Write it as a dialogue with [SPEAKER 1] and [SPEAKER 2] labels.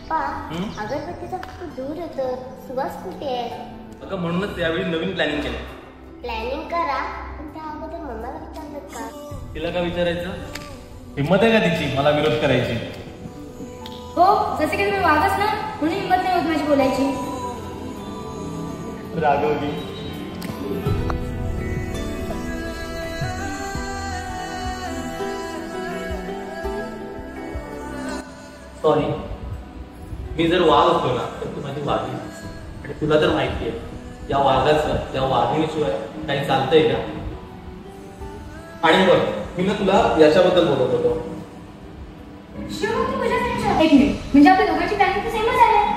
[SPEAKER 1] पप्पा अगरबत्तीचा खूप दूर येतो, सुवास कुठे आहे?
[SPEAKER 2] अगं म्हणूनच यावेळी नवीन प्लॅनिंग केलं.
[SPEAKER 1] प्लॅनिंग करा, पण त्या अगोदर मम्माला विचारलं का?
[SPEAKER 2] तिला काय विचारायचं? हिम्मत आहे का तिची मला विरोध करायची?
[SPEAKER 3] हो, जसे की तुम्ही वागच ना, म्हणून हिंमत नाही होत माझी बोलायची.
[SPEAKER 2] रागवली. सॉरी, मी जर वाघ असतो ना तर तू माझी वाघीण. आणि तुला तर माहिती आहे या वाघाचं या वाघिणीशिवाय काही चालतंय का? आणि बघ, मी ना तुला याच्याबद्दल बोलत होतो.
[SPEAKER 3] एक मिनिट, म्हणजे आपल्या दोघांची प्लॅनिंग तर सेमच आहे.